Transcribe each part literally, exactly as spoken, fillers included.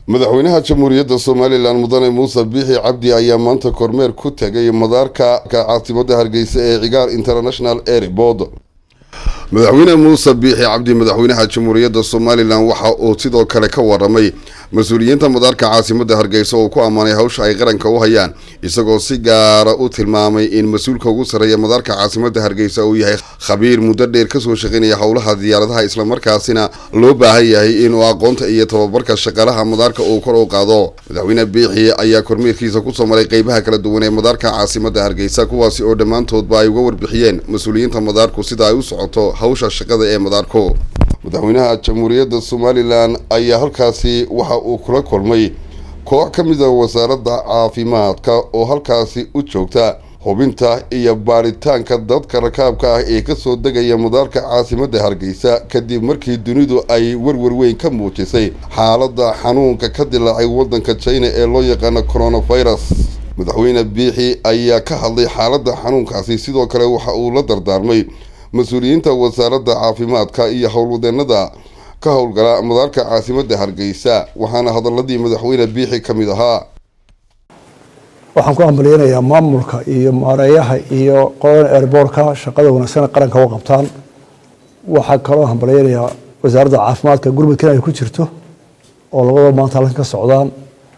madaxweynaha jamhuuriyadda Soomaaliland mudane Muuse Biixi Cabdi ayaa maanta kormeer ku tagay madaarka caasimada Hargeysa ee Cigaar International Airport. madaxweyne Muuse Biixi Cabdi madaxweynaha jamhuuriyadda Soomaaliland waxa uu sidoo kale ka waramay mas'uuliyiinta madaarka caasimada Hargeysa oo ku amaanay hawsha ay qaranka u hayaan isagoo si gaar ah u tilmaamay in mas'uulka ugu sareeya madaarka caasimada Hargeysa uu yahay khabiir muddo dheer ka soo shaqeynaya hawlaha diyaaradaha isla markaasina loo baahan yahay in uu aqoonta iyo tababarka shaqaalaha madaarka uu kor u qaado. madaxweyne Biixi ayaa kormeerkiisa ku soo maray qaybaha kala duwan ee madaarka caasimada Hargeysa kuwaas oo dhamaantoodba ay uga warbixiyeen mas'uuliyiinta madaarku sida ay u socoto hawsha shaqada ee madaarku. madaxweynaha jamhuuriyadda Soomaaliland ayaa halkaasi waxa uu kula kulmay koox ka mid ah wasaaradda caafimaadka oo halkaasi u joogta hubinta iyo baaritaanka dadka rakaabka ah ee ka soo degaya madaarka caasimada Hargeysa kadib markii dunidu ay warwar weyn ka muujisay xaaladda xanuunka ka dilaacay waddanka China ee loo yaqaan coronavirus. madaxweyne Biixi ayaa ka hadlay xaaladda xanuunkaasi sidoo kale waxa uu la dardaarmay mas'uuliyiinta wasaaradda caafimaadka iyo howlwadeenada ka howlgala madaarka caasimada Hargeysa waxaana hadaladii madaxweyne Biixi kamid ahaa. waxaan ku ambaleynayaa maamulka iyo maareeyaha iyo qolada airportka shaqada wanaagsan qaranka u qabtaan. waxaa kaloo ambaleynayaa wasaaradda caafimaadka gurmadkan ay ku jirto oo labada maanta halkan ka socdaan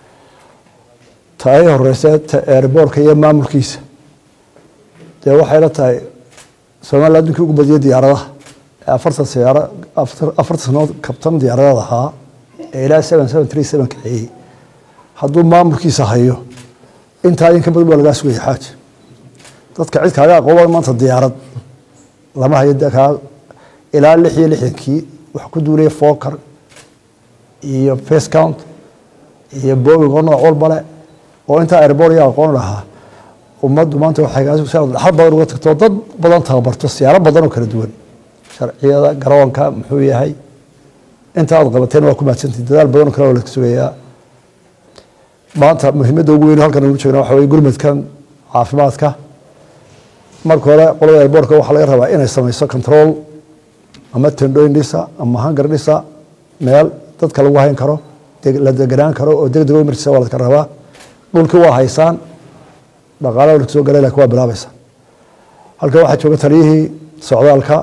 taay horeysa ta airportka iyo maamulkiisa dee waxay la tahay Soomaaliland adduunka ugu badiyay diyaaradaha afartan siyaara afartan sanood kabtan diyaaradaha ahaa ee ilaa seven seven three seven kiciyay hadduu maamulkiisa hayo intaa in ka badan waa laga sugayay xaaj dadka cid kaaga aqoon maanta diyaarad lama hayo dadka ilaa lix iyo lixdankii wax ku duulay Fokker iyo face count iyo Boeing oo nooc walba leh oo inta airport yaa aqoon lahaa ummaddu maanta waxay gaasho saad hal badan uga tagto dad badan tababarto siyaaro badan oo kala duwan sharciyada garoonka muxuu yahay inta aad qabateen waa ku maadsantii dadaal badan oo kala wada sugayaa. maanta muhiimadda ugu weyn halkan ugu jeegna waxa weeye gurmadkan caafimaadka. marka hore qolada airportka waxa laga rabaa inay samayso control ama tendooyin dhisa ama hangar dhisa meel dadka lagu hayn karo la deganaan karo oo degdeg u martiisa waa la rabaa. dhulka waa haysaan dhaqaalaha la soo galay laakiin waa bilaabaysa. halka waxa jooga taliyihii socdaalka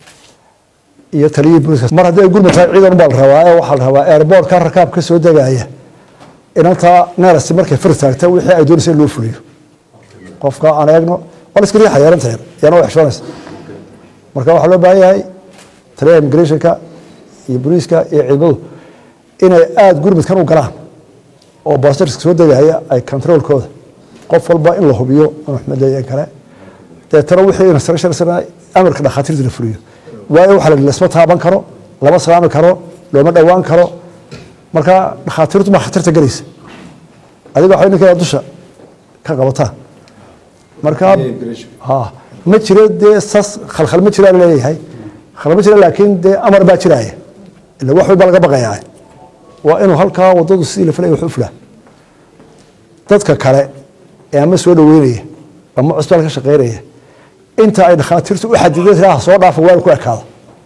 iyo taliyihii booliska mar haddii gurmadka ciidan baa la rabaa ee waxa la rabaa airportka rakaab ka soo degaya inanta neerasi markay fir taagta wixii ay doonayeen loo fuliyo qofka aan eegno wala iska riixay yaranteed yana wax shaqaynaysa. marka waxa loo baahan yahay taliyaha immigrationka iyo booliska iyo ciidamadu inay aad gurmadkan u galaan oo baastarka soo degaya ay controlkooda qof walba in la hubiyo maxmedayeen kale deetana wixii instruction sana amarka dhakhaatiirta la fuliyo waayo waxa la isma taaban karo lama salaami karo looma dhawaan karo marka dhakhaatiirtu ma khatarta galaysa adiga waxa inay dusha ka qabataa marka ha ma jiro de sas khalkhal ma jiro leeyahay khalkhal ma jiro laakiin de amar baa jiraya ila wax walba laga baqayaa waa inuu halka wadadu si la falay wax u fulaa. dadka kale ee ama soo dhaweynaya ama cusbal ka shaqeynaya inta ay dhakhaatiirtu u xadideen soo dhaaf waa ku ekaada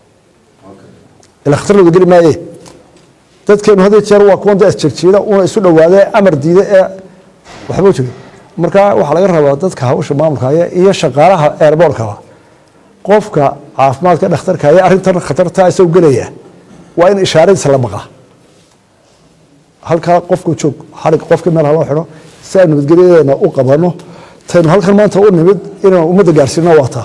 ila khatartu gali maayay dadkeenu hadii jeer waa kuwan dad jirjiida oo isu dhawaadeen amar diiday ee waxba u jiray. marka waxa laga rabaa dadka hawsha maamulka iyo shaqaalaha airportka qofka caafimaadka dhakhtarka ay arintan khatarta ay soo galaya waa in ishaaradiisa la maqla halka qofku joog xarig qofka meel loo xiro si aan nabadgelyadeena u qabano tan halkan maanta u nimid inaan umada gaarsiino waata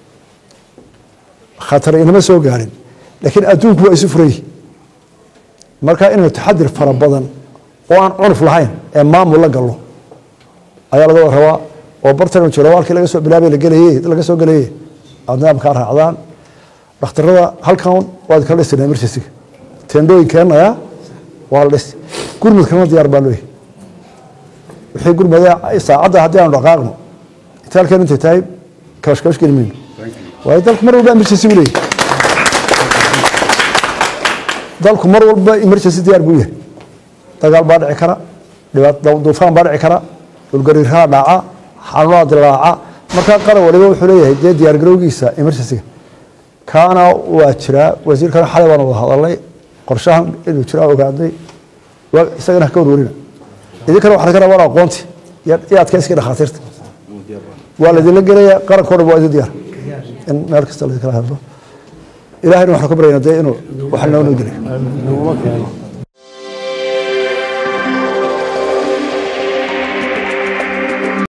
khatar inama soo gaarin laakiin adduunku waa isu furay. marka inuu taxadir fara badan oo aan cunuf lahayn ee maamul la galo ayaa laga rabaa oo bartan jiro walkii laga soo bilaabay la galay laga soo galay adnaam ka raacdaan dhakhtarada halkan waa kala dhisnaa emergency tendooyinkan ayaa waa la dhis gurmadka diyaar baa loo wixii gurmada saacada haddii aan dhaqaaqno inta inta tahay kaash kaash gelmin waa dalku mar walba emergency weey dalku mar walba emergency diyaar buu yahay dagaal baa dhici kara dhibaato duufaan baa dhici kara dhulgariir dhaca xaalad dilaaca marka qaran waliba wuxuu leeyahay diyaar garowgiisa emergency kaana waa jira wasiirkan xalay baan wada hadalay qorshahan inuu jira ogaaday isagana ha ka warwarina idinkana waxaa laga rabaa aqoonti iyo adkayska dhakhaatiirta waa laydinla gelayaa qarankoo dhan waa idin diyaar in meel kasta laydin kala hadlo ilaahayna waxaan ka baryaynaa dee inuu wax noo noo geliyo